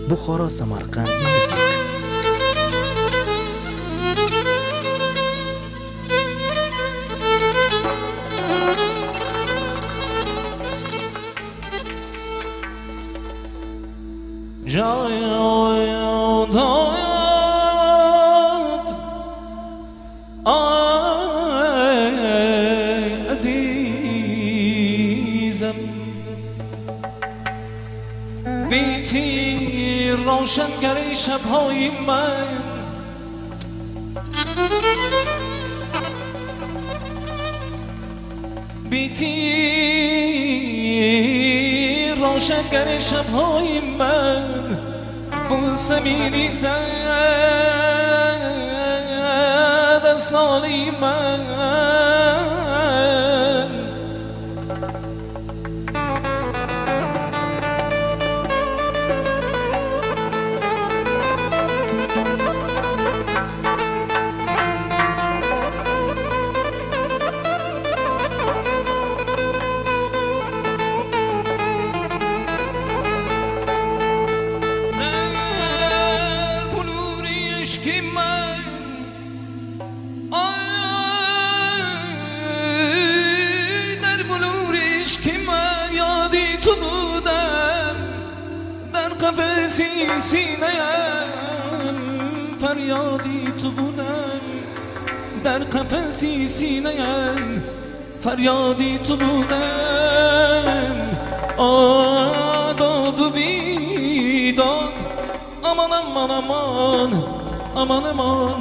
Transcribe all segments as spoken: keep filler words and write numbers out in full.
بخارا سمرقند موزیک. جای داد آی عزیزم، بیتی روشنگر شبهای من، بیتی روشنگر شبهای من، بوسه می‌ریزد از ناله من. عشقی من آی در بلور عشقی من، یادی تو بودم در قفسی سینه‌ام، فریادی تو بودم در قفسی سینه‌ام، فریادی تو بودم. آداد و بیداد امان امان امان امان امان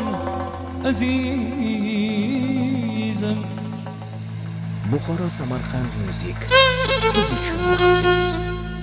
عزیزم. بخارا سمرقند موزیک siz uchun maxsus.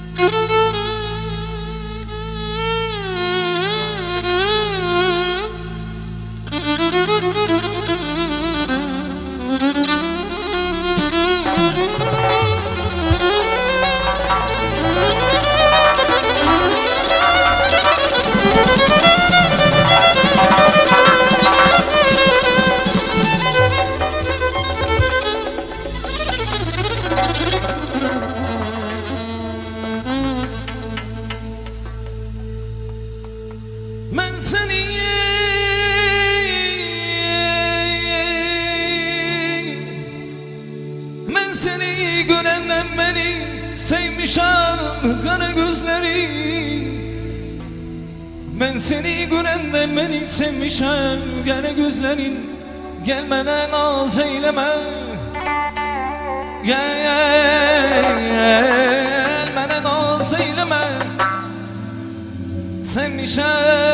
من seni Ben seni görenden beni sevmişem kara gözlerin. Ben seni görenden beni sevmişem kara gözlerin. Gelmeden naz eyleme, gelmeden naz eyleme. Sevmişem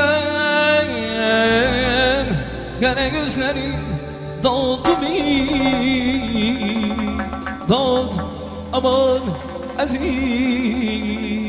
kara gözlerin, doğdu bir doğdu aman aziz.